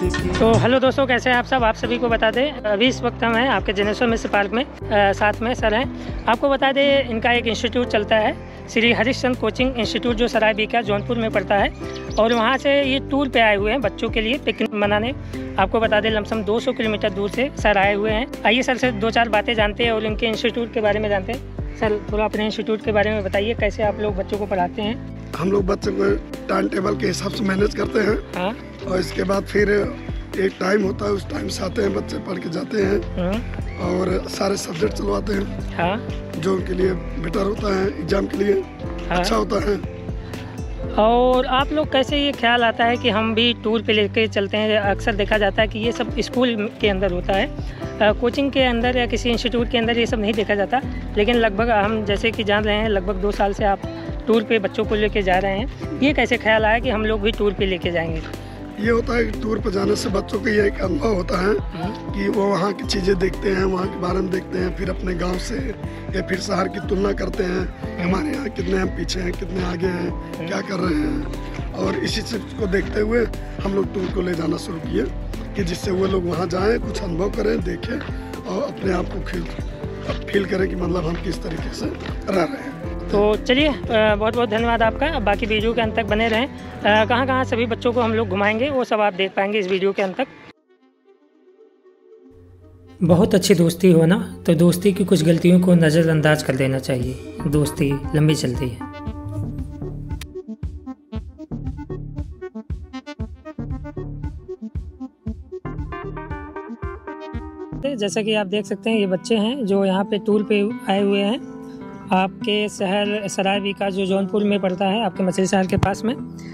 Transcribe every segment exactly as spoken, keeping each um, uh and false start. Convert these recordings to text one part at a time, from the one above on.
तो हेलो दोस्तों, कैसे हैं आप सब। आप सभी को बता दें अभी इस वक्त हम हैं आपके जनेश्वर मिश्र पार्क में, आ, साथ में सर हैं। आपको बता दें इनका एक इंस्टीट्यूट चलता है, श्री हरिश्चंद्र कोचिंग इंस्टीट्यूट, जो सराय बीका जौनपुर में पड़ता है। और वहाँ से ये टूर पे आए हुए हैं बच्चों के लिए पिकनिक मनाने। आपको बता दें लमसम दो सौ किलोमीटर दूर से सर आए हुए हैं। आइए सर से दो चार बातें जानते हैं और इनके इंस्टीट्यूट के बारे में जानते हैं। सर थोड़ा अपने इंस्टीट्यूट के बारे में बताइए, कैसे आप लोग बच्चों को पढ़ाते हैं। हम लोग बच्चों को टाइम टेबल के हिसाब से मैनेज करते हैं। हाँ। और इसके बाद फिर एक टाइम होता है, उस टाइम से आते हैं बच्चे, पढ़ के जाते हैं। हाँ। और सारे सब्जेक्ट चलवाते हैं। हाँ। जो उनके लिए बेटर होता है, एग्जाम के लिए हाँ। अच्छा होता है। और आप लोग कैसे ये ख्याल आता है कि हम भी टूर पे लेके चलते हैं। अक्सर देखा जाता है कि ये सब स्कूल के अंदर होता है, कोचिंग के अंदर या किसी इंस्टीट्यूट के अंदर ये सब नहीं देखा जाता। लेकिन लगभग हम जैसे कि जान रहे हैं, लगभग दो साल से आप टूर पे बच्चों को लेके जा रहे हैं। ये कैसे ख्याल आया कि हम लोग भी टूर पे लेके जाएंगे। ये होता है कि टूर पर जाने से बच्चों को ये एक अनुभव होता है कि वो वहाँ की चीज़ें देखते हैं, वहाँ के बारे में देखते हैं, फिर अपने गांव से या फिर शहर की तुलना करते हैं। हमारे यहाँ कितने हम पीछे हैं, कितने आगे हैं, क्या कर रहे हैं। और इसी चीज़ को देखते हुए हम लोग टूर को ले जाना शुरू किए कि जिससे वो लोग वहाँ जाएँ, कुछ अनुभव करें, देखें और अपने आप को फील फील करें कि मतलब हम किस तरीके से रह रहे हैं। तो चलिए, बहुत बहुत धन्यवाद आपका। बाकी वीडियो के अंत तक बने रहें। कहाँ कहाँ सभी बच्चों को हम लोग घुमाएंगे वो सब आप देख पाएंगे इस वीडियो के अंत तक। बहुत अच्छी दोस्ती हो ना, तो दोस्ती की कुछ गलतियों को नज़रअंदाज कर देना चाहिए। दोस्ती लंबी चलती है। जैसा कि आप देख सकते हैं, ये बच्चे हैं जो यहाँ पे टूर पे आए हुए हैं आपके शहर सराय बीका, जो जौनपुर में पड़ता है, आपके मछली शहर के पास में।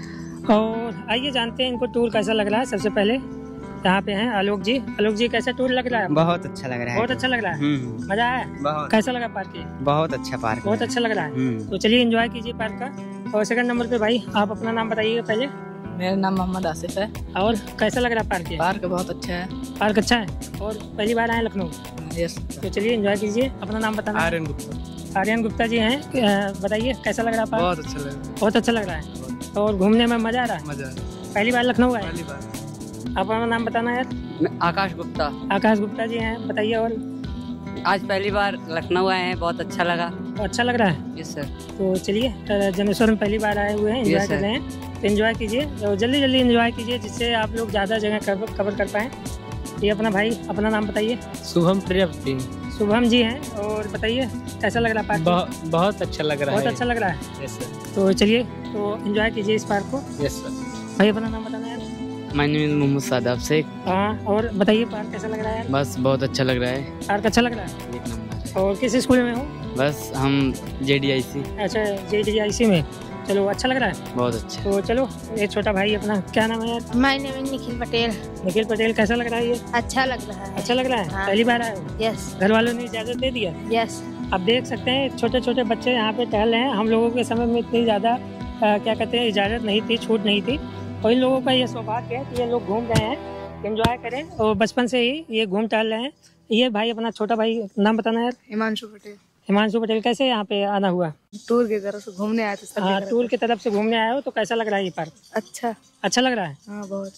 और आइए जानते हैं इनको टूर कैसा लग रहा है। सबसे पहले यहाँ पे हैं आलोक जी। आलोक जी, कैसा टूर लग रहा है? बहुत अच्छा लग रहा है। बहुत अच्छा लग रहा है। मजा आया? बहुत। कैसा लगा पार्क? बहुत अच्छा पार्क, बहुत अच्छा लग रहा है। तो चलिए एंजॉय कीजिए पार्क का। और सेकंड नंबर पे भाई, आप अपना नाम बताइएगा पहले। मेरा नाम मोहम्मद आसिफ है। और कैसा लग रहा है पार्क? पार्क बहुत अच्छा है। पार्क अच्छा है। और पहली बार आए लखनऊ? यस। तो चलिए एंजॉय कीजिए। अपना नाम बताना। आर्यन गुप्ता। आर्यन गुप्ता जी हैं, बताइए कैसा लग रहा है पार्क? बहुत अच्छा लग रहा है। बहुत अच्छा लग रहा है। और घूमने में मजा आ रहा है? मजा आ रहा है। पहली बार लखनऊ आए? पहली बार। आप अपना नाम बताना यार। आकाश गुप्ता। आकाश गुप्ता जी हैं, बताइए। और आज पहली बार लखनऊ आए हैं, बहुत अच्छा लगा। तो अच्छा लग रहा है? Yes sir. तो चलिए, जनेश्वर में पहली बार आए हुए हैं, एंजॉय कर रहे हैं, तो एंजॉय कीजिए और जल्दी जल्दी एंजॉय कीजिए, जिससे आप लोग ज़्यादा जगह कवर कवर कर पाएँ। ये अपना भाई, अपना नाम बताइए। शुभम प्रियवती। शुभम जी हैं, और बताइए कैसा लग रहा है पार्क? बहुत बहुत अच्छा लग रहा है। बहुत अच्छा लग रहा है। Yes sir. तो चलिए, तो एंजॉय कीजिए इस पार्क को। Yes sir. भाई अपना नाम बताना यार। My name is Mohammad Sadab Sheikh. हाँ, और बताइए पार्क कैसा लग रहा है यार? बस बहुत अच्छा लग रहा है। पार्क अच्छा लग रहा है, एक नंबर। और किस स्कूल में हो? बस हम जे डी आई सी। अच्छा, जे डी आई सी में। चलो, अच्छा लग रहा है। बहुत अच्छा। तो चलो, ये छोटा भाई अपना क्या नाम है यार? My name is Nikhil Patel. Nikhil Patel, कैसा लग रहा है ये? अच्छा लग रहा है। अच्छा लग रहा है। हाँ। पहली बार आए हो? यस। घर वालों ने इजाज़त दे दिया? यस। आप देख सकते हैं छोटे छोटे बच्चे यहाँ पे टहल रहे हैं। हम लोगों के समय में इतनी ज़्यादा क्या कहते हैं, इजाज़त नहीं थी, छूट नहीं थी। और इन लोगों का ये सौभाग्य है कि ये लोग घूम रहे हैं, एंजॉय करें, और बचपन से ही ये घूम टहल रहे हैं। ये भाई, अपना छोटा भाई नाम बताना यार। हिमांशु पटेल। हिमांशु पटेल, कैसे यहाँ पे आना हुआ? टूर की तरफ से घूमने आए थे। हाँ, टूर की तरफ से घूमने आए हो, तो कैसा लग रहा है ये पार्क? अच्छा। अच्छा लग रहा है। हाँ, बहुत।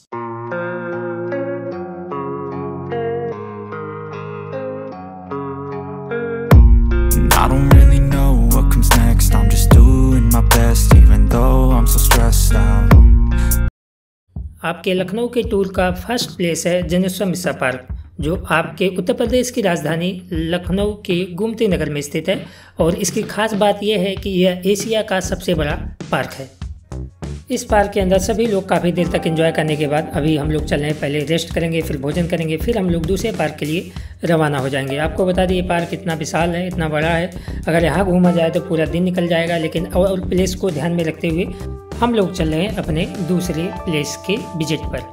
I don't really know what comes next. I'm just doing my best, even though I'm so stressed out. आपके लखनऊ के टूर का फर्स्ट प्लेस है जनेश्वर मिश्र पार्क, जो आपके उत्तर प्रदेश की राजधानी लखनऊ के गोमती नगर में स्थित है। और इसकी खास बात यह है कि यह एशिया का सबसे बड़ा पार्क है। इस पार्क के अंदर सभी लोग काफ़ी देर तक एंजॉय करने के बाद अभी हम लोग चल रहे हैं, पहले रेस्ट करेंगे, फिर भोजन करेंगे, फिर हम लोग दूसरे पार्क के लिए रवाना हो जाएंगे। आपको बता दें, ये पार्क इतना विशाल है, इतना बड़ा है, अगर यहाँ घूमा जाए तो पूरा दिन निकल जाएगा। लेकिन और प्लेस को ध्यान में रखते हुए हम लोग चल रहे हैं अपने दूसरे प्लेस के विजिट पर।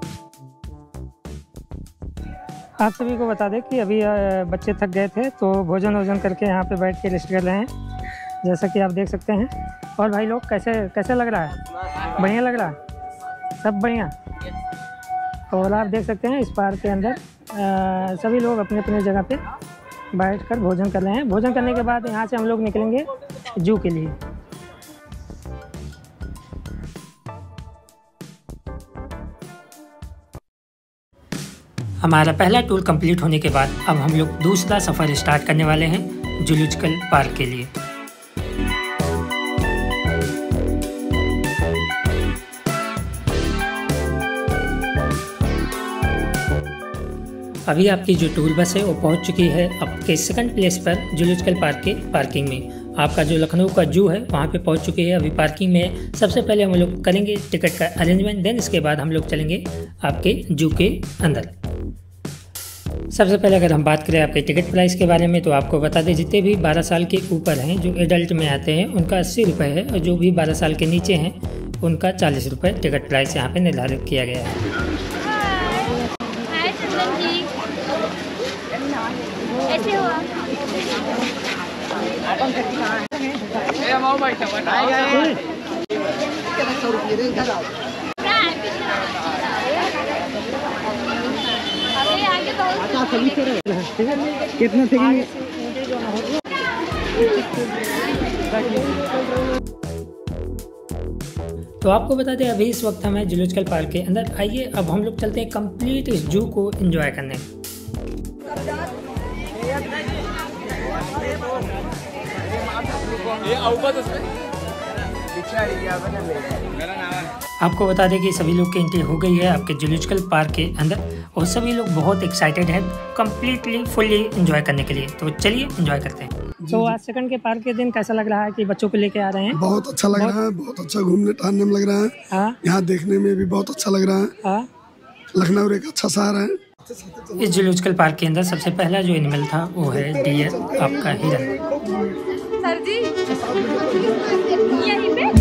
आप सभी को बता दें कि अभी बच्चे थक गए थे, तो भोजन वोजन करके यहाँ पे बैठ के रेस्ट कर रहे हैं, जैसा कि आप देख सकते हैं। और भाई लोग, कैसे कैसे लग रहा है? बढ़िया लग रहा है, सब बढ़िया। और आप देख सकते हैं इस पार्क के अंदर आ, सभी लोग अपने अपने जगह पे बैठकर भोजन कर रहे हैं। भोजन करने के बाद यहाँ से हम लोग निकलेंगे जू के लिए। हमारा पहला टूर कंप्लीट होने के बाद अब हम लोग दूसरा सफ़र स्टार्ट करने वाले हैं जूलॉजिकल पार्क के लिए। अभी आपकी जो टूर बस है वो पहुंच चुकी है आपके सेकंड प्लेस पर जूलॉजिकल पार्क के पार्किंग में। आपका जो लखनऊ का जू है वहां पे पहुंच चुकी है अभी पार्किंग में। सबसे पहले हम लोग करेंगे टिकट का अरेंजमेंट, देन इसके बाद हम लोग चलेंगे आपके जू के अंदर। सबसे पहले अगर हम बात करें आपके टिकट प्राइस के बारे में तो आपको बता दें जितने भी बारह साल के ऊपर हैं जो एडल्ट में आते हैं उनका अस्सी रुपये है और जो भी बारह साल के नीचे हैं उनका चालीस रुपये टिकट प्राइस यहाँ पे निर्धारित किया गया है। ऐसे हुआ कितना सेकंड तो आपको बता दें अभी इस वक्त हमें जूलॉजिकल पार्क के अंदर। आइए अब हम लोग चलते हैं कंप्लीट इस जू को एंजॉय करने। आपको बता दें कि सभी लोग की एंट्री हो गई है आपके जूलॉजिकल पार्क के अंदर और सभी लोग बहुत एक्साइटेड हैं कंप्लीटली फुल्ली एंजॉय करने के लिए। तो चलिए एंजॉय करते हैं। तो आज सेकंड के पार्क के दिन कैसा लग रहा है कि बच्चों को लेके आ रहे हैं? बहुत अच्छा लग रहा है, बहुत अच्छा घूमने टहलने में लग रहा है। हाँ? यहाँ देखने में भी बहुत अच्छा लग रहा है। हाँ? लखनऊ एक अच्छा शहर है। इस जूलॉजिकल पार्क के अंदर सबसे पहला जो एनिमल था वो है डियर, आपका हिरन। सर जी यहीं पे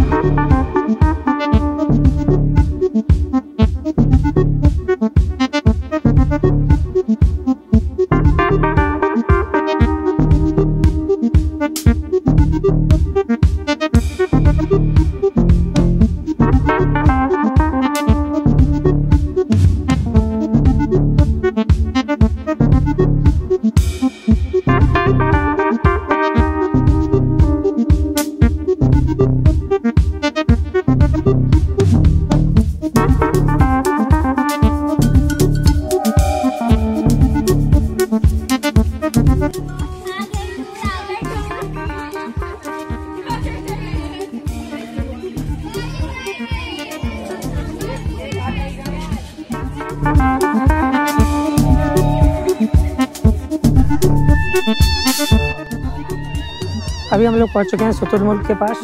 अभी हम लोग पहुंच चुके हैं शुतुरमुर्ग के पास।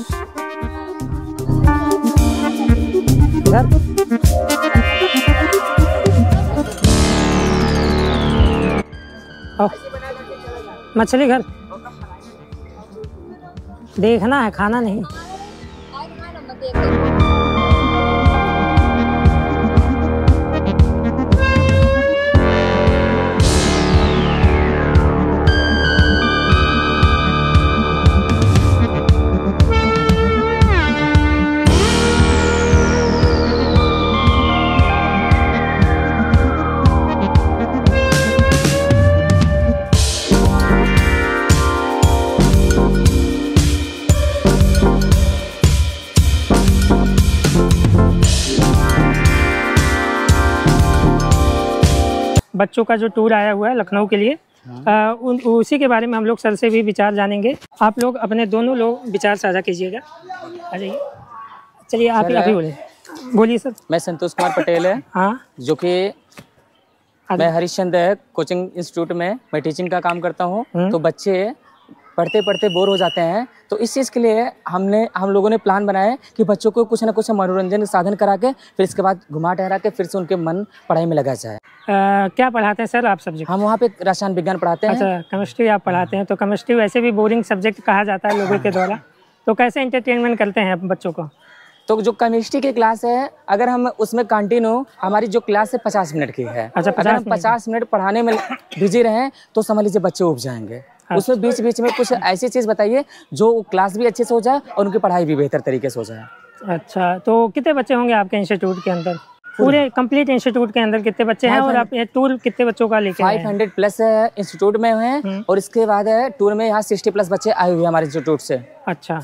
इधर मछली घर देखना है, खाना नहीं। बच्चों का जो टूर आया हुआ है लखनऊ के लिए आ, उन उसी के बारे में हम लोग सर से भी विचार जानेंगे। आप लोग अपने दोनों लोग विचार साझा कीजिएगा। आ जाइए, चलिए आप ही आप ही बोले बोलिए सर। मैं संतोष कुमार पटेल है। हाँ, जो कि मैं हरिश्चंद्र कोचिंग इंस्टीट्यूट में मैं टीचिंग का काम करता हूँ। तो बच्चे पढ़ते पढ़ते बोर हो जाते हैं, तो इस चीज़ के लिए हमने हम लोगों ने प्लान बनाया है कि बच्चों को कुछ ना कुछ मनोरंजन साधन करा के फिर इसके बाद घुमा टहरा के फिर से उनके मन पढ़ाई में लगा जाए। आ, क्या पढ़ाते हैं सर आप सब्जेक्ट? हम वहाँ पे रसायन विज्ञान पढ़ाते हैं। अच्छा, केमिस्ट्री आप पढ़ाते हैं। तो केमिस्ट्री वैसे भी बोरिंग सब्जेक्ट कहा जाता है लोगों के द्वारा, तो कैसे एंटरटेनमेंट करते हैं बच्चों को? तो जो केमिस्ट्री की क्लास है अगर हम उसमें कंटिन्यू, हमारी जो क्लास है पचास मिनट की है। अच्छा, अगर हम पचास मिनट पढ़ाने में बिजी रहें तो समझ लीजिए बच्चे उब जाएंगे। उसमें बीच बीच में कुछ ऐसी चीज़ बताइए जो क्लास भी अच्छे से हो जाए और उनकी पढ़ाई भी बेहतर तरीके से हो जाए। अच्छा, तो कितने बच्चे होंगे आपके इंस्टीट्यूट के अंदर? पूरे कंप्लीट इंस्टीट्यूट के अंदर कितने बच्चे हैं और आप ये टूर कितने बच्चों का लेके आए हैं? पाँच सौ प्लस इंस्टीट्यूट में हैं और इसके बाद है टूर में यहाँ साठ प्लस बच्चे आए हुए हैं हमारे इंस्टीट्यूट से। अच्छा,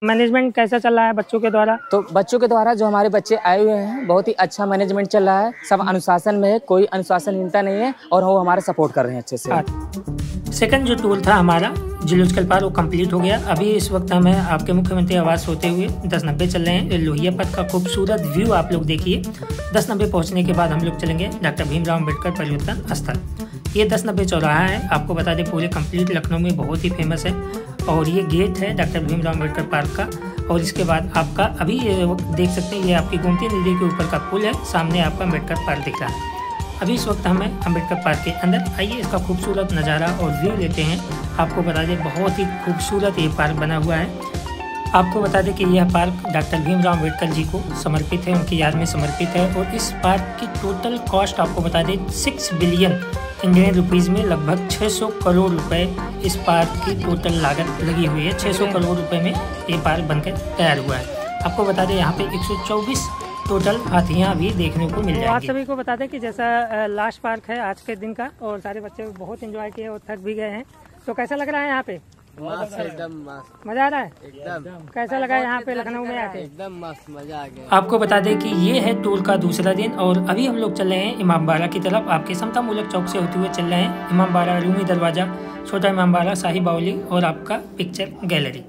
मैनेजमेंट कैसा चल रहा है बच्चों के द्वारा? तो बच्चों के द्वारा जो हमारे बच्चे आए हुए हैं बहुत ही अच्छा मैनेजमेंट चल रहा है, सब अनुशासन में है, कोई अनुशासनहीनता नहीं है और वो हमारे सपोर्ट कर रहे हैं अच्छे से। सेकंड जो टूर था हमारा जूलॉजिकल पार्क वो कंप्लीट हो गया। अभी इस वक्त हमें आपके मुख्यमंत्री आवास होते हुए दस नब्बे चल रहे हैं। लोहिया पथ का खूबसूरत व्यू आप लोग देखिए। दस नब्बे पहुँचने के बाद हम लोग चलेंगे डॉक्टर भीमराव अम्बेडकर परिवर्तन स्थल। ये दस नब्बे चौराहा है, आपको बता दें पूरे कंप्लीट लखनऊ में बहुत ही फेमस है। और ये गेट है डॉक्टर भीमराव अम्बेडकर पार्क का। और इसके बाद आपका अभी देख सकते हैं ये आपकी गोमती नदी के ऊपर का पुल है, सामने आपका अम्बेडकर पार्क दिख रहा है। अभी इस वक्त हमें अम्बेडकर पार्क के अंदर आइए इसका खूबसूरत नज़ारा और व्यू लेते हैं। आपको बता दें बहुत ही खूबसूरत ये पार्क बना हुआ है। आपको बता दें कि यह पार्क डॉक्टर भीमराव अम्बेडकर जी को समर्पित है, उनकी याद में समर्पित है। और इस पार्क की टोटल कॉस्ट आपको बता दें सिक्स बिलियन इंडियन रुपीज़ में लगभग छह सौ करोड़ रुपए इस पार्क की टोटल लागत लगी हुई है। छह सौ करोड़ रुपए में ये पार्क बनकर तैयार हुआ है। आपको बता दें यहाँ पे एक सौ चौबीस टोटल हाथियाँ भी देखने को मिल जाएंगी। आप सभी को बता दें कि जैसा लास्ट पार्क है आज के दिन का और सारे बच्चे बहुत एंजॉय किए और थक भी गए हैं। तो कैसा लग रहा है यहाँ पे? एकदम मस्त, मजा आ रहा है एकदम। कैसा लगा यहाँ पे लखनऊ में आके? एकदम मस्त, मजा आ गया। आपको बता दें कि ये है टूर का दूसरा दिन और अभी हम लोग चल रहे हैं इमामबाड़ा की तरफ। आपके समता मूलक चौक से होते हुए चल रहे हैं इमामबाड़ा, रूमी दरवाजा, छोटा इमामबाड़ा, शाही बाउली और आपका पिक्चर गैलरी।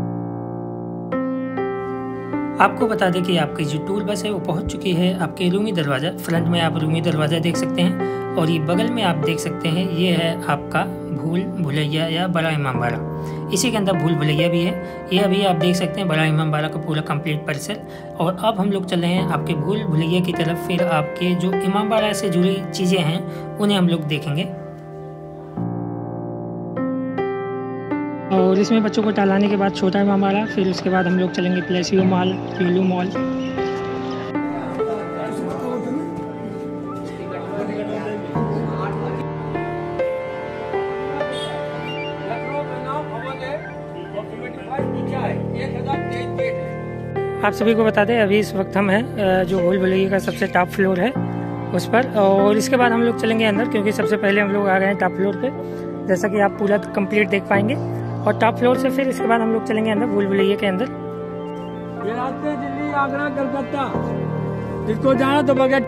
आपको बता दें कि आपकी जो टूर बस है वो पहुंच चुकी है आपके रूमी दरवाज़ा। फ्रंट में आप रूमी दरवाज़ा देख सकते हैं और ये बगल में आप देख सकते हैं ये है आपका भूल भुलैया या बड़ा इमामबाड़ा। इसी के अंदर भूल भुलैया भी है। ये अभी आप देख सकते हैं बड़ा इमामबाड़ा का पूरा कंप्लीट परिसर। और अब हम लोग चल रहे हैं आपके भूल भुलैया की तरफ। फिर आपके जो इमामबाड़ा से जुड़ी चीज़ें हैं उन्हें हम लोग देखेंगे। और इसमें बच्चों को टहलाने के बाद छोटा इमामबाड़ा, फिर उसके बाद हम लोग चलेंगे प्लेसियो मॉल, लुलु मॉल। आप सभी को बता दें अभी इस वक्त हम हैं जो भूल भुलैया का सबसे टॉप फ्लोर है उस पर। और इसके बाद हम लोग चलेंगे अंदर क्योंकि सबसे पहले हम लोग आ गए हैं टॉप फ्लोर पे, जैसा कि आप पूरा कंप्लीट देख पाएंगे। और टॉप फ्लोर से फिर इसके बाद हम लोग चलेंगे अंदर भूल भुलैया के अंदर। ये रास्ते दिल्ली, आगरा, कलकत्ता, जिसको जाना तो बगैर।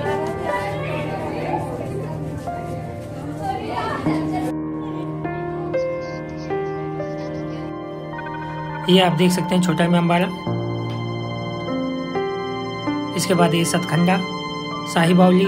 ये आप देख सकते हैं छोटा इमामबाड़ा, इसके बाद ये सतखंडा, शाही बाउली,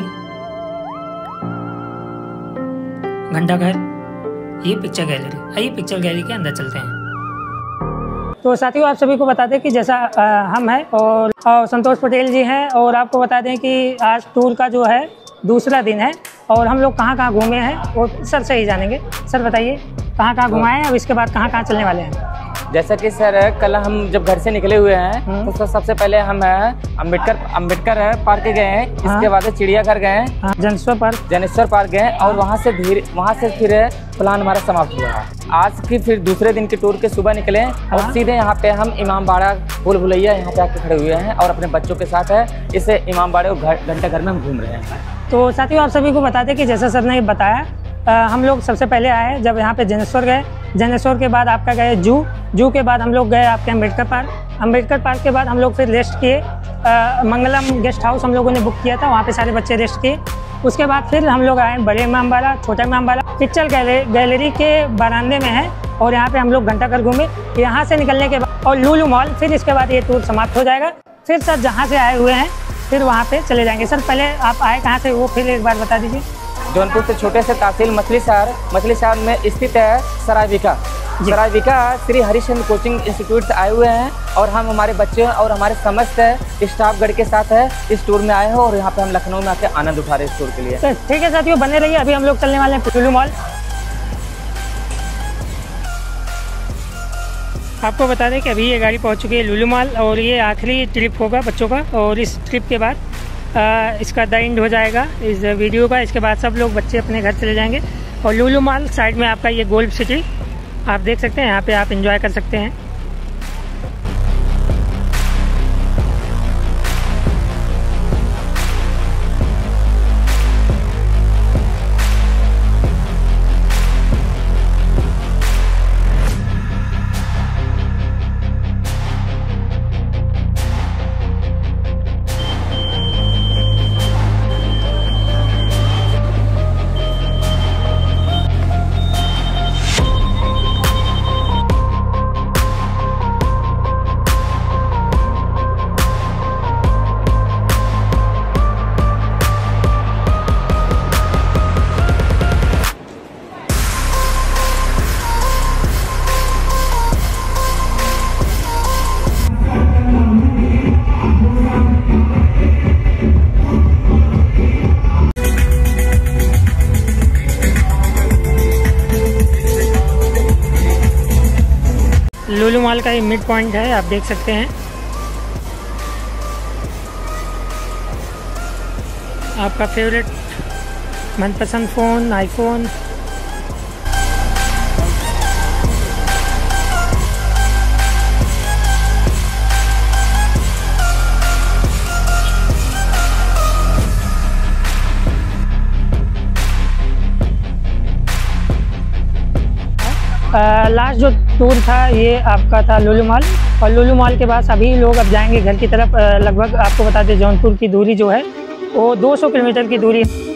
घंटाघर, ये पिक्चर गैलरी। आइए पिक्चर गैलरी के अंदर चलते हैं। तो साथियों आप सभी को बता दें कि जैसा आ, हम हैं और, और संतोष पटेल जी हैं और आपको बता दें कि आज टूर का जो है दूसरा दिन है और हम लोग कहाँ कहाँ घूमे हैं वो सर से ही जानेंगे। सर बताइए कहाँ कहाँ घुमाए हैं और इसके बाद कहाँ कहाँ चलने वाले हैं? जैसा कि सर कल हम जब घर से निकले हुए हैं तो सबसे पहले हम अम्बेडकर अम्बेडकर पार्क गए हैं। हाँ। इसके बाद चिड़ियाघर गए हैं, हाँ। जनेश्वर पार्क जनेश्वर पार्क गए और वहाँ से धीरे वहाँ से फिर प्लान हमारा समाप्त हुआ। आज की फिर दूसरे दिन के टूर के सुबह निकले हाँ। और सीधे यहाँ पे हम इमामबाड़ा भूल भुलैया यहाँ पे आके खड़े हुए हैं और अपने बच्चों के साथ है इसे इमामबाड़े और घंटा घर में हम घूम रहे हैं। तो साथियों आप सभी को बता दें कि जैसा सर ने बताया आ, हम लोग सबसे पहले आए जब यहाँ पे जनेश्वर गए, जनेश्वर के बाद आपका गए जू, जू के बाद हम लोग गए आपके अम्बेडकर पार्क, अम्बेडकर पार्क के बाद हम लोग फिर रेस्ट किए। मंगलम गेस्ट हाउस हम लोगों ने बुक किया था, वहाँ पे सारे बच्चे रेस्ट किए। उसके बाद फिर हम लोग आए बड़े इमामबाड़ा, छोटा इमामबाड़ा, पिक्चर गैलरी गैलरी के बरामदे में है और यहाँ पे हम लोग घंटाघर घूमे। यहाँ से निकलने के बाद और लुलु मॉल, फिर इसके बाद ये टूर समाप्त हो जाएगा। फिर सर जहाँ से आए हुए हैं फिर वहाँ पे चले जाएंगे। सर पहले आप आए कहाँ से वो फिर एक बार बता दीजिए। जौनपुर से छोटे से तहसील मछली शहर मछली शहर में स्थित है सरायविका। सरायविका श्री हरिश्चंद्र कोचिंग इंस्टीट्यूट से आए हुए हैं और हम हमारे बच्चे और हमारे समस्त स्टाफगढ़ के साथ है इस टूर में आए हैं और यहाँ पे हम लखनऊ में आके आनंद उठा रहे हैं इस टूर के लिए। ठीक है साथियों बने रहिए, अभी हम लोग चलने वाले हैं लुलु मॉल। आपको बता दें कि अभी ये गाड़ी पहुँच चुकी है लुलु मॉल और ये आखिरी ट्रिप होगा बच्चों का और इस ट्रिप के बाद आ, इसका द एंड हो जाएगा इस वीडियो का। इसके बाद सब लोग बच्चे अपने घर चले जाएंगे और लुलु मॉल साइड में आपका ये गोल्फ सिटी आप देख सकते हैं, यहाँ पे आप एंजॉय कर सकते हैं। मॉल का ये मिड पॉइंट है, आप देख सकते हैं। आपका फेवरेट मनपसंद फ़ोन आईफोन। लास्ट जो टूर था ये आपका था लुलु मॉल, और लुलु मॉल के बाद अभी लोग अब जाएंगे घर की तरफ। लगभग आपको बता दें जौनपुर की दूरी जो है वो दो सौ किलोमीटर की दूरी है।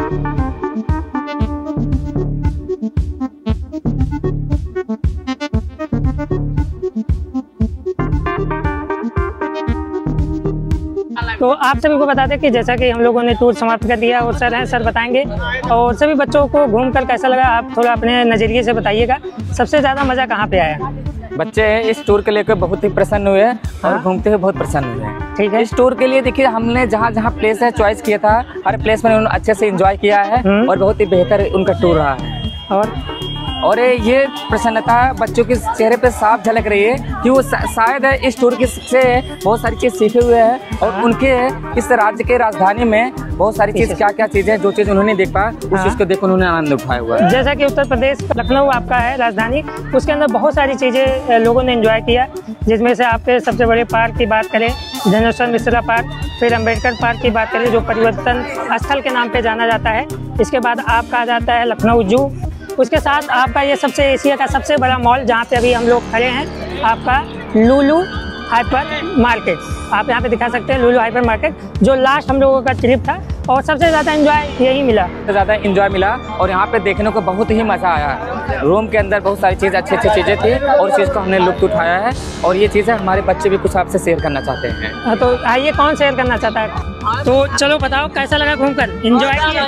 तो आप सभी को बता दें कि जैसा कि हम लोगों ने टूर समाप्त कर दिया और सर हैं, सर बताएंगे और सभी बच्चों को घूमकर कैसा लगा आप थोड़ा अपने नज़रिए से बताइएगा। सबसे ज़्यादा मज़ा कहाँ पे आया? बच्चे इस टूर के लेकर बहुत ही प्रसन्न हुए और घूमते हुए बहुत प्रसन्न हुए। ठीक है, इस टूर के लिए देखिए हमने जहाँ जहाँ प्लेस है चॉइस किया था, हर प्लेस में उन्होंने अच्छे से एंजॉय किया है और बहुत ही बेहतर उनका टूर रहा है। और और ये प्रसन्नता बच्चों के चेहरे पे साफ झलक रही है कि वो शायद इस टूर के से बहुत सारी चीज़ सीखे हुए हैं और उनके इस राज्य के राजधानी में बहुत सारी चीज़ क्या क्या चीज़ें जो चीज़ उन्होंने देख पाया उस चीज़ को देख उन्होंने आनंद उठाया हुआ है। जैसा कि उत्तर प्रदेश लखनऊ आपका है राजधानी, उसके अंदर बहुत सारी चीज़ें लोगों ने एंजॉय किया, जिसमें से आपके सबसे बड़े पार्क की बात करें जनेश्वर मिश्रा पार्क, फिर अम्बेडकर पार्क की बात करें जो परिवर्तन स्थल के नाम पे जाना जाता है। इसके बाद आपका आ जाता है लखनऊ जू, उसके साथ आपका ये सबसे एशिया का सबसे बड़ा मॉल जहाँ पे अभी हम लोग खड़े हैं, आपका लुलु हाइपर मार्केट। आप यहाँ पे दिखा सकते हैं लुलु हाइपर मार्केट, जो लास्ट हम लोगों का ट्रिप था और सबसे ज़्यादा एंजॉय यही मिला। सबसे ज़्यादा एंजॉय मिला और यहाँ पे देखने को बहुत ही मज़ा आया। रूम के अंदर बहुत सारी चीज़ अच्छी अच्छी चीज़ें थी और इस चीज़ को हमने लुत्फ़ उठाया है और ये चीज़ें हमारे बच्चे भी कुछ आपसे शेयर करना चाहते हैं। तो आइए, कौन शेयर करना चाहता है? तो चलो बताओ कैसा लगा घूमकर, एंजॉय किया?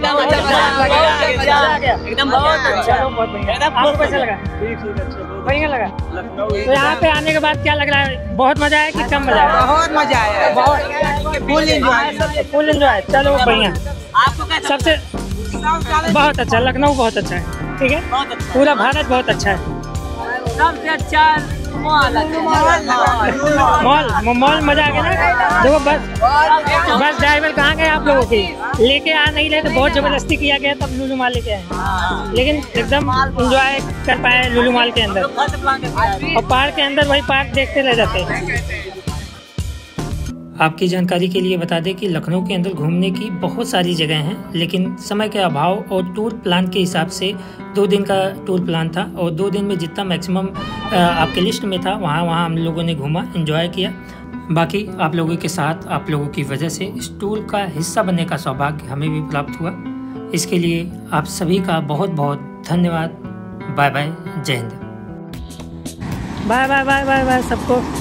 एकदम बहुत अच्छा, आपको कैसा लगा? बढ़िया लगा। तो यहाँ पे आने के बाद क्या लग रहा है, बहुत मजा आया कि कम मजा आया? बहुत मजा आया, बहुत फुल एंजॉय, फुल एंजॉय। चलो बढ़िया, सबसे बहुत अच्छा, लखनऊ बहुत अच्छा है। ठीक है, पूरा भारत बहुत अच्छा है। सबसे अच्छा मॉल मॉल मॉल मजा आ गया ना। देखो बस बस ड्राइवर कहाँ गए आप लोगों की, लेके आ नहीं रहे तो बहुत जबरदस्ती किया गया तब लुलु मॉल लेके आए, लेकिन एकदम एंजॉय कर पाए लुलु मॉल के अंदर। और पार्क के अंदर वही पार्क देखते रह जाते हैं। आपकी जानकारी के लिए बता दें कि लखनऊ के अंदर घूमने की बहुत सारी जगह हैं, लेकिन समय के अभाव और टूर प्लान के हिसाब से दो दिन का टूर प्लान था और दो दिन में जितना मैक्सिमम आपके लिस्ट में था वहाँ वहाँ हम लोगों ने घूमा, एंजॉय किया। बाकी आप लोगों के साथ आप लोगों की वजह से इस टूर का हिस्सा बनने का सौभाग्य हमें भी प्राप्त हुआ। इसके लिए आप सभी का बहुत बहुत धन्यवाद। बाय बाय, जय Hind. Bye bye bye bye bye सबको।